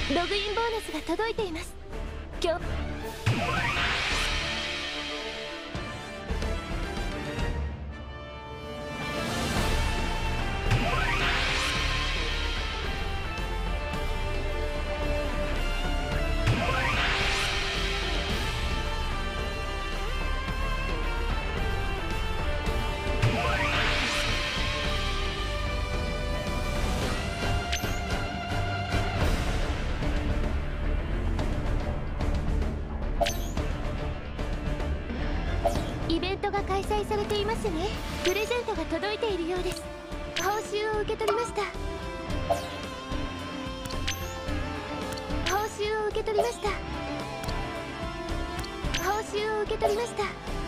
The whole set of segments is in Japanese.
ログインボーナスが届いています。今日イベントが開催されていますね。プレゼントが届いているようです。報酬を受け取りました。報酬を受け取りました。報酬を受け取りました。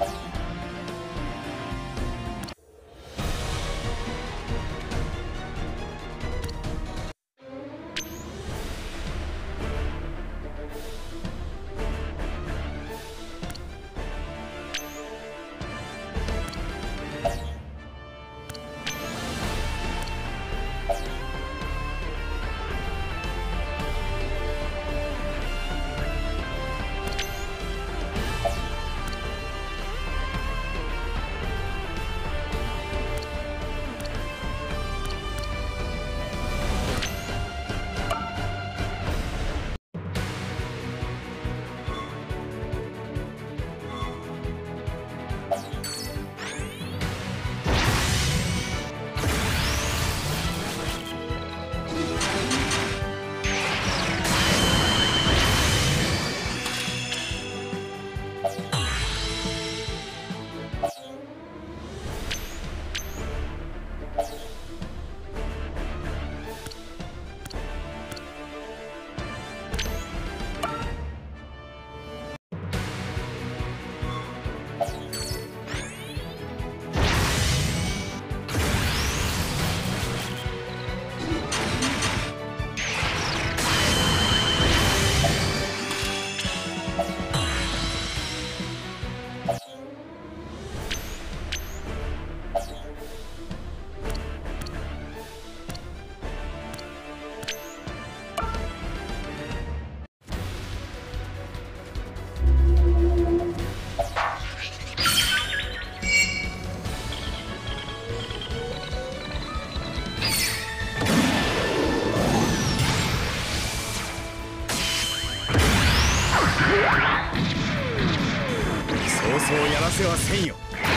そうそうやらせはせんよ。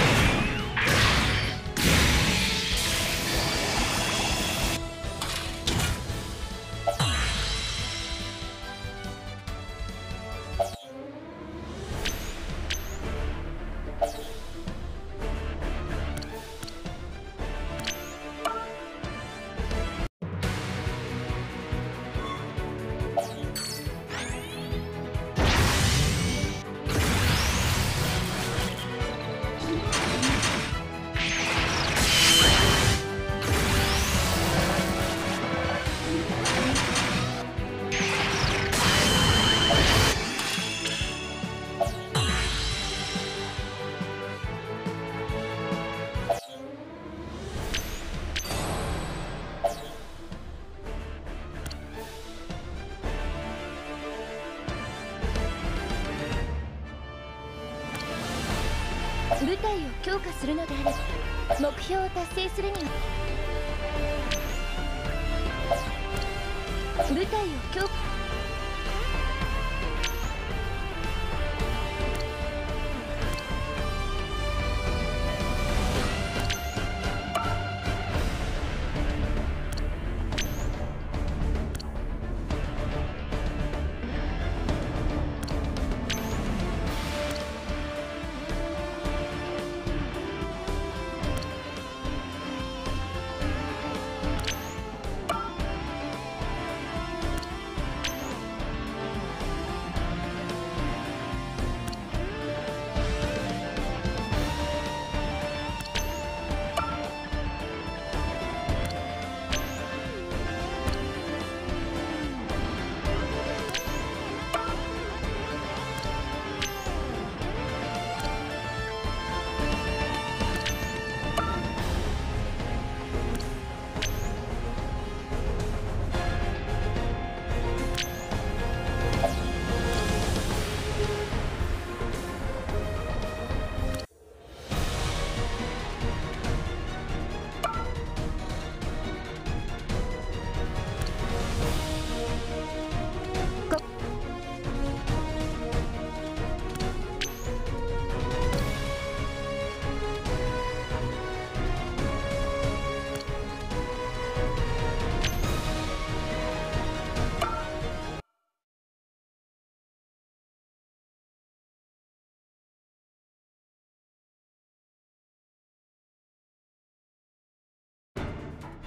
部隊を強化するのであれば目標を達成するには部隊を強化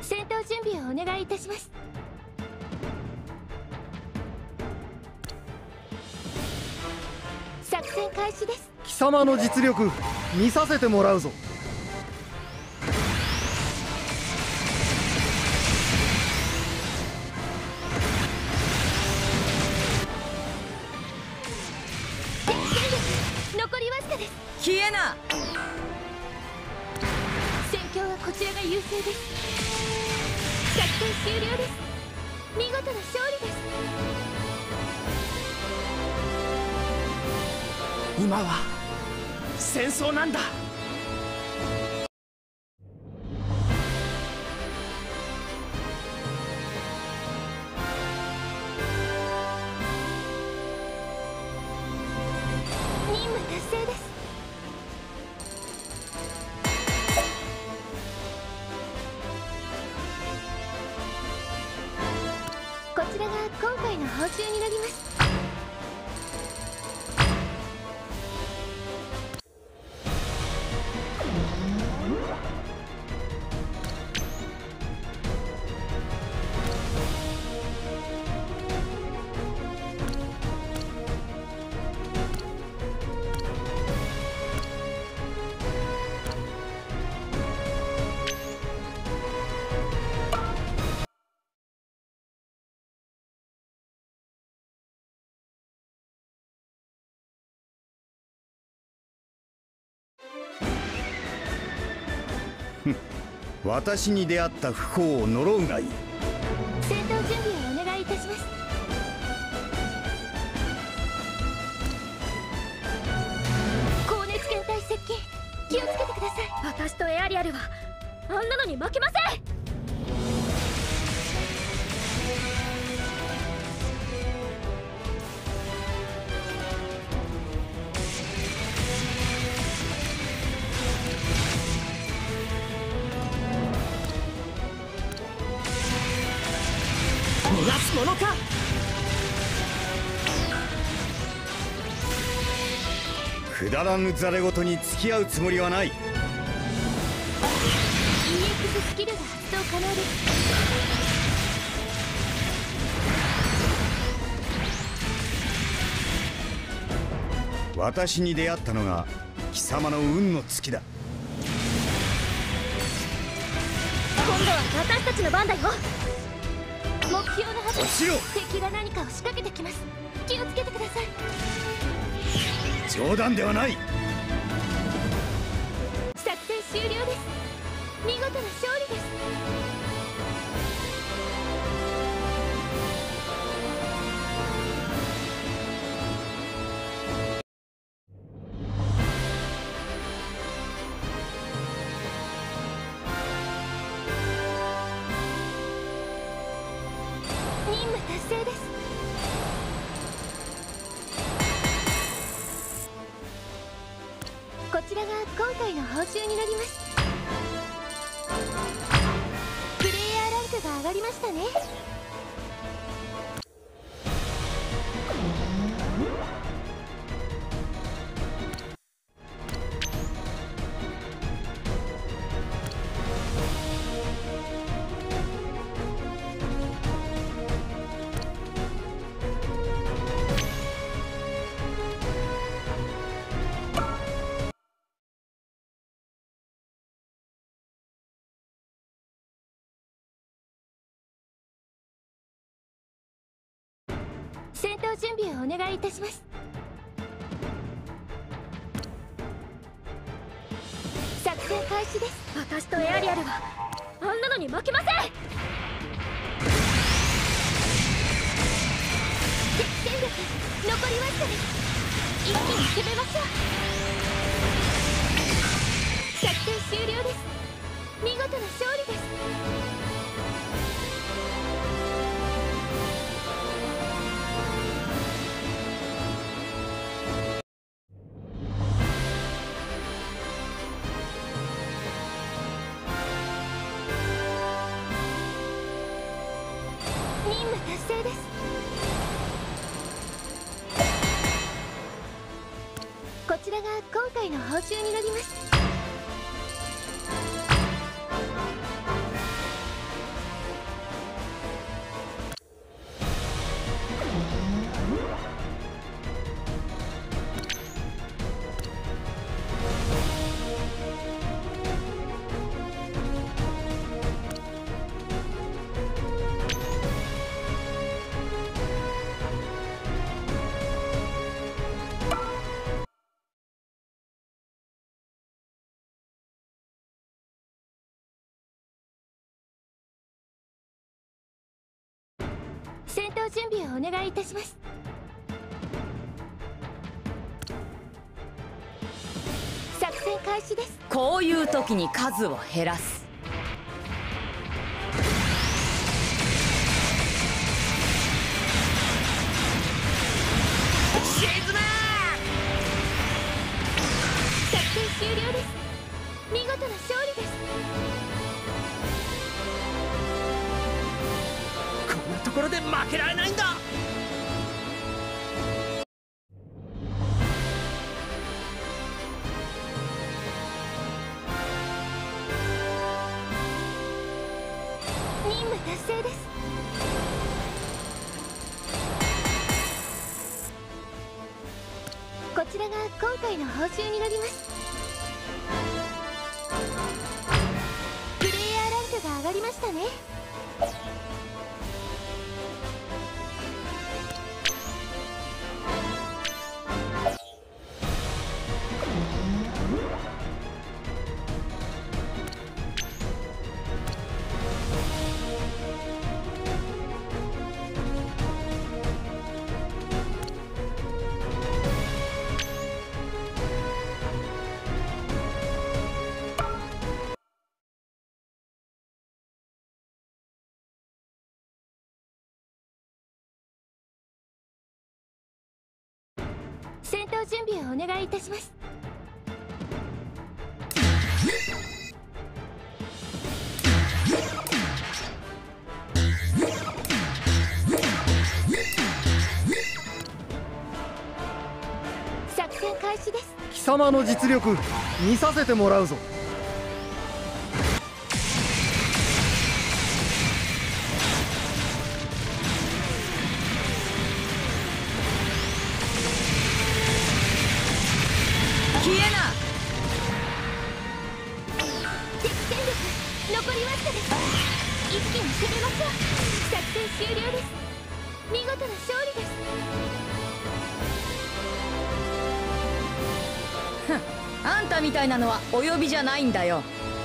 戦闘準備をお願いいたします。作戦開始です。 貴様の実力見させてもらうぞ。 残りわずかです。 消えな。 戦況はこちらが優勢です。作戦終了です。見事な勝利です。 今は戦争なんだ。 任務達成です。こちらが今回の報酬になります。 私に出会った不幸を呪うがいい。 戦闘準備をお願いいたします。高熱圏体接近、気をつけてください。 私とエアリアルはあんなのに負けません。 逃がすものか。 くだらぬざれ言に付き合うつもりはない。 EX スキルが発動可能です。 私に出会ったのが貴様の運の尽きだ。 今度は私たちの番だよ。 目標のはず。 落ちろ。 敵が何かを仕掛けてきます。気をつけてください。 冗談ではない。 作戦終了です。見事な勝利です。任務達成です。こちらが今回の報酬になります。プレイヤーランクが上がりましたね。戦闘準備をお願いいたします。作戦開始です。 私とエアリアルはあんなのに負けません。 敵戦力残りわずかです。一気に攻めましょう。作戦終了です。見事な勝利です。任務達成です。こちらが今回の報酬になります。 戦闘準備をお願いいたします。作戦開始です。 こういう時に数を減らす。 作戦終了です。見事な勝利です。 こんなところで負けられないんだ。 任務達成です。こちらが今回の報酬になります。プレイヤーランクが上がりましたね。戦闘準備をお願いいたします。作戦開始です。 貴様の実力見させてもらうぞ。 消えな。 敵戦力残りわずかです。一気に攻めましょう。作戦終了です。見事な勝利です。 あんたみたいなのはお呼びじゃないんだよ。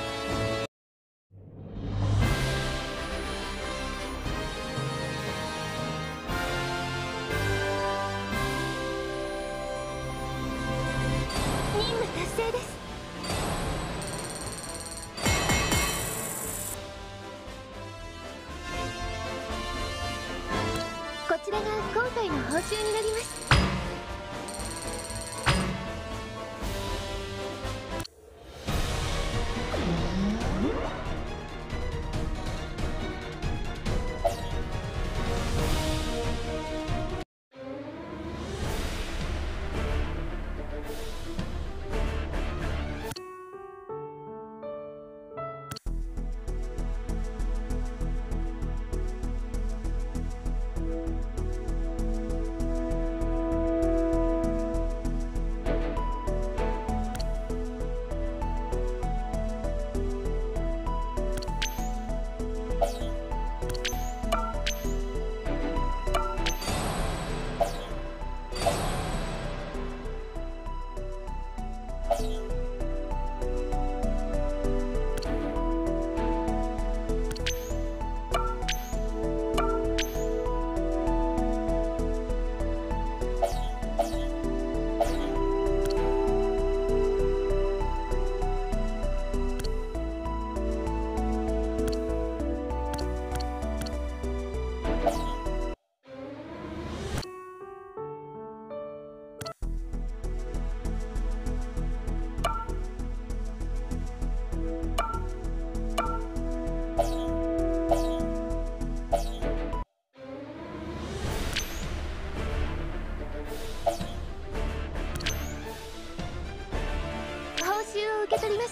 任務達成です。こちらが今回の報酬になります。受け取りました。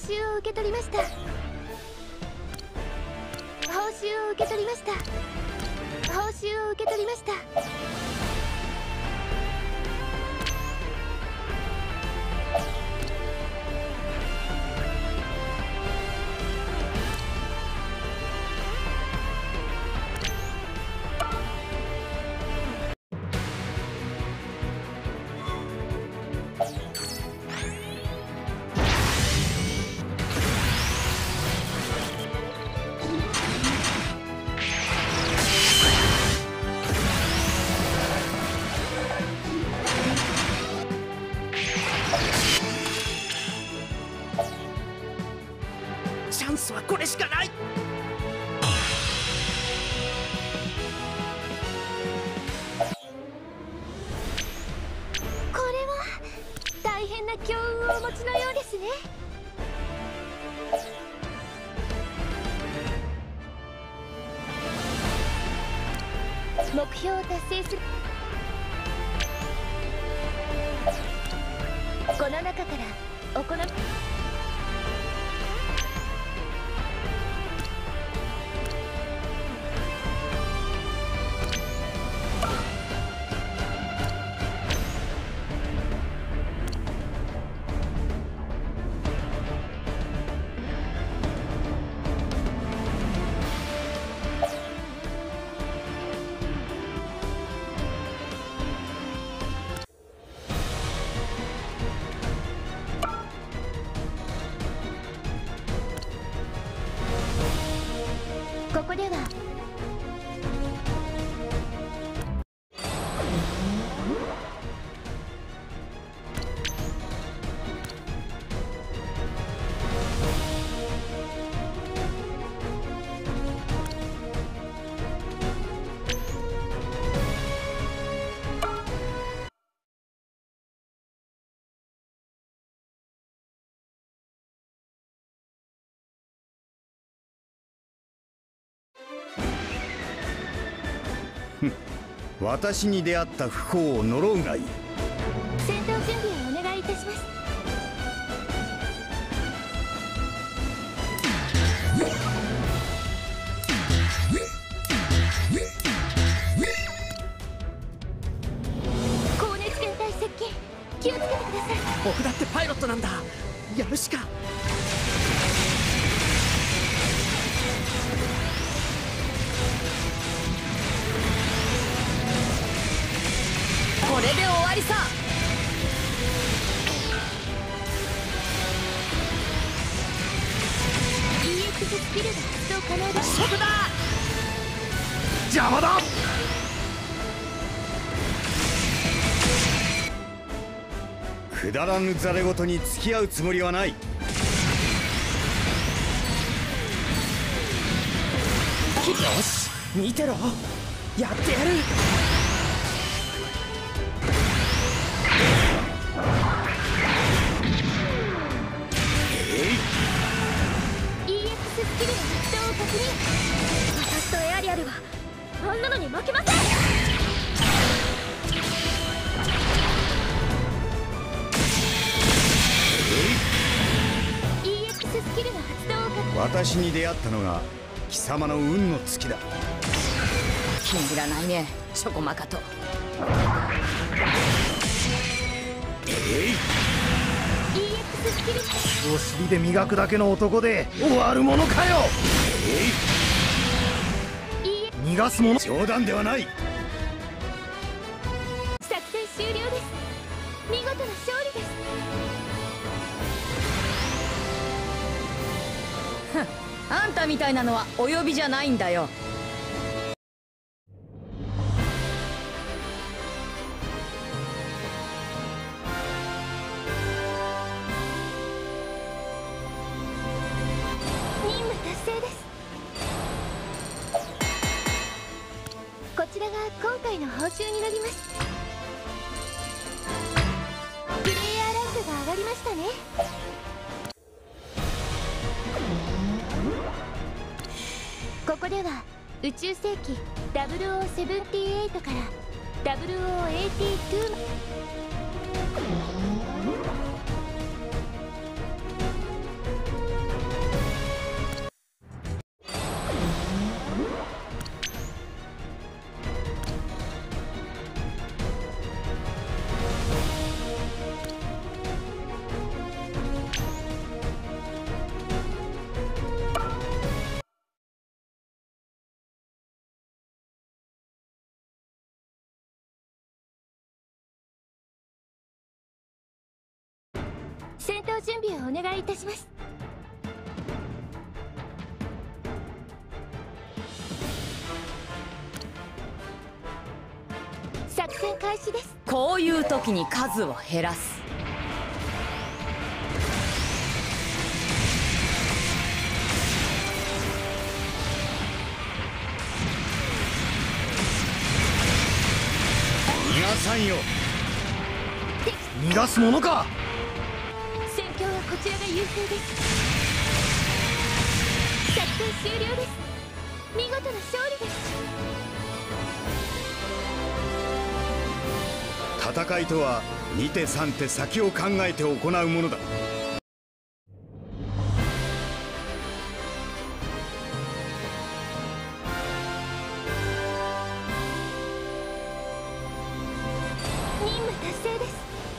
酬を受け取りました。報酬を受け取りました。報酬を受け取りました。 チャンスはこれしかない。 これは大変な強運をお持ちのようですね。目標を達成する。この中から行う。ここでは私に出会った不幸を呪うがいい。 戦闘準備をお願いいたします。高熱源体接近、気をつけてください。 僕だってパイロットなんだ。やるしか。 これで終わりさ。 EX スキルが発動可能です。 そこだ。 邪魔だ。 くだらぬざれ言に付き合うつもりはない。 よし、見てろ。やってやる。 スキルの発動を確認。 私とエアリアルはあんなのに負けません。 EX スキルの発動を確認。 私に出会ったのが貴様の運の尽きだ。 気に入らないね、チョコマカと。 EX スキル。 お尻で磨くだけの男で終わるものかよ。逃がすもの。 冗談ではない。 作戦終了です。見事な勝利です。 あんたみたいなのはお呼びじゃないんだよ。 任務達成です。こちらが今回の報酬になります。プレイヤーランクが上がりましたね。ここでは宇宙世紀0078から0082まで戦闘準備をお願いいたします。作戦開始です。 こういう時に数を減らす。 逃がさんよ。 逃がすものか。 戦況はこちらが優勢です。作戦終了です。見事な勝利です。 戦いとは2手3手先を考えて行うものだ。 任務達成です。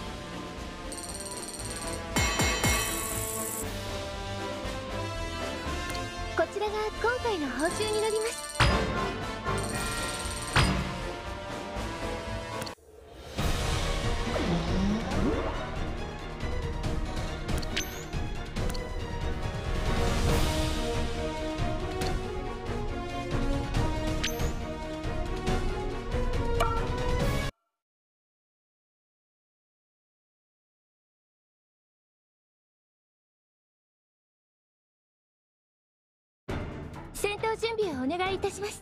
こちらが今回の報酬になります。戦闘準備をお願いいたします。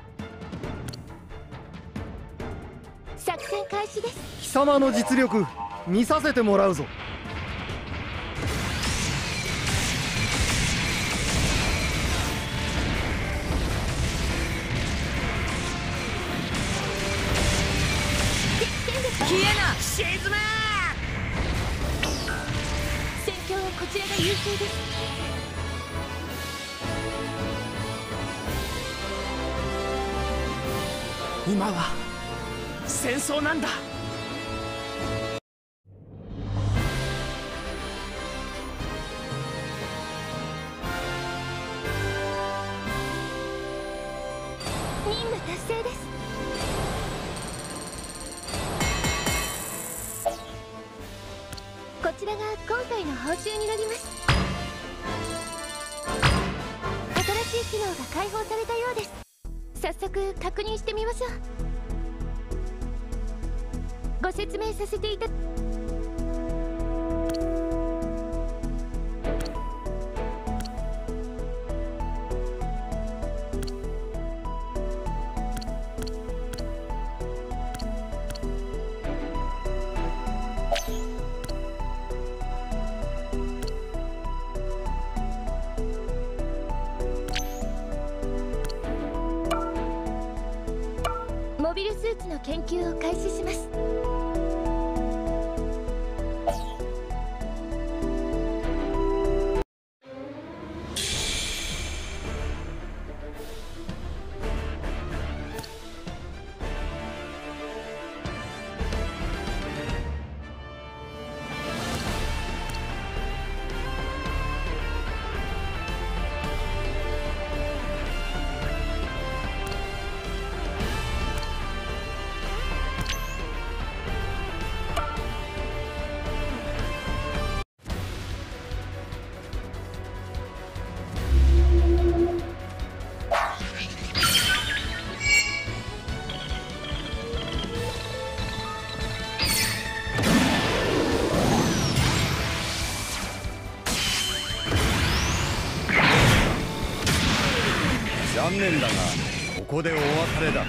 作戦開始です。 貴様の実力見させてもらうぞ。 消えな。 沈め。 戦況はこちらが優勢です。 今は戦争なんだ。 任務達成です。こちらが今回の報酬になります。新しい機能が開放されたようです。早速確認してみましょう。ご説明させていたモビルスーツの研究を開始します。 残念だがここでお別れだ。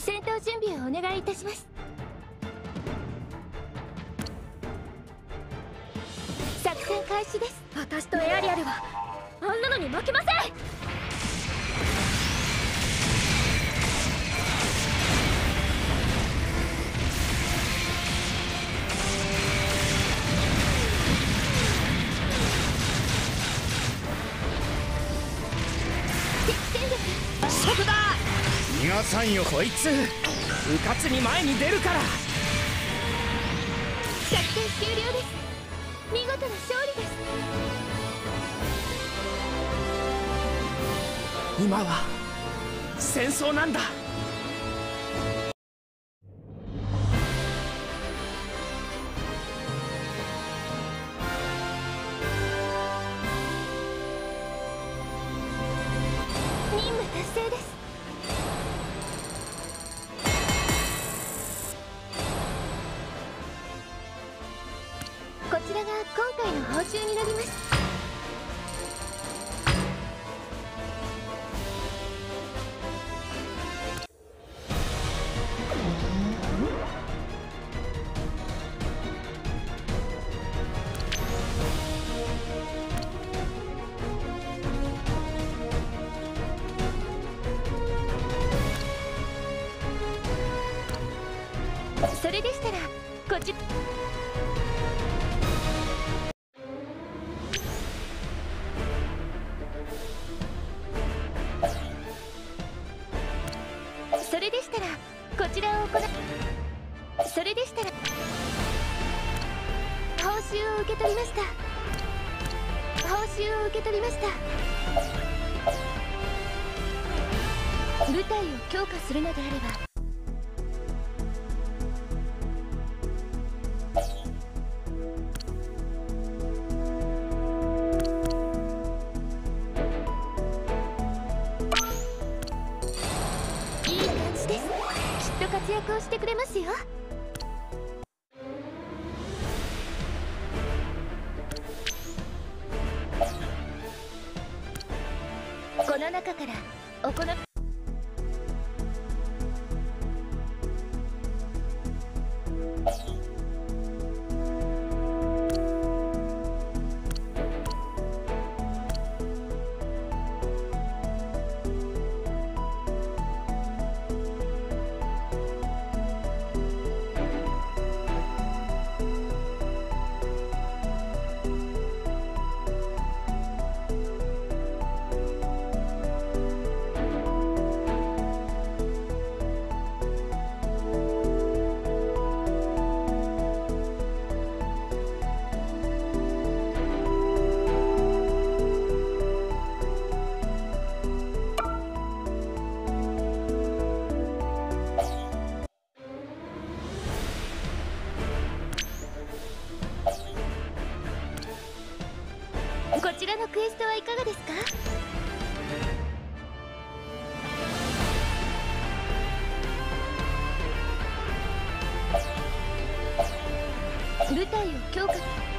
戦闘準備をお願いいたします。作戦開始です。 私とエアリアルはあんなのに負けません。 そこだ。 逃がさんよ。 こいつうかつに前に出るから。 作戦終了です。見事な勝利です。 今は戦争なんだ。 任務達成です。こちらが今回の報酬になります。それでしたらこっち。それでしたらこちらを行う。それでしたら報酬を受け取りました。報酬を受け取りました。部隊を強化するのであれば活躍をしてくれますよ。この中から行う。こちらのクエストはいかがですか？部隊を強化。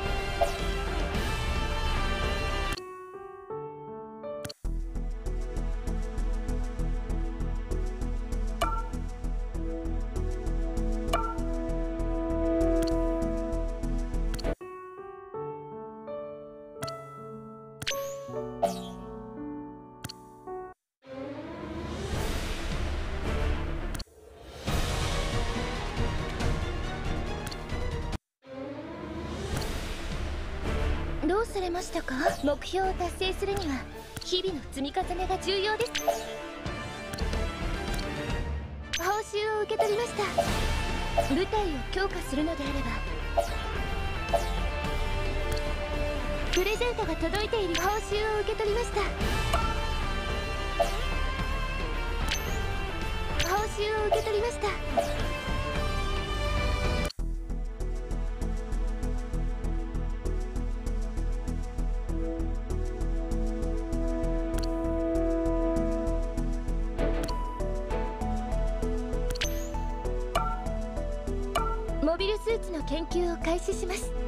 どうされましたか？目標を達成するには日々の積み重ねが重要です。報酬を受け取りました。部隊を強化するのであればプレゼントが届いている。報酬を受け取りました。報酬を受け取りました。モビルスーツの研究を開始します。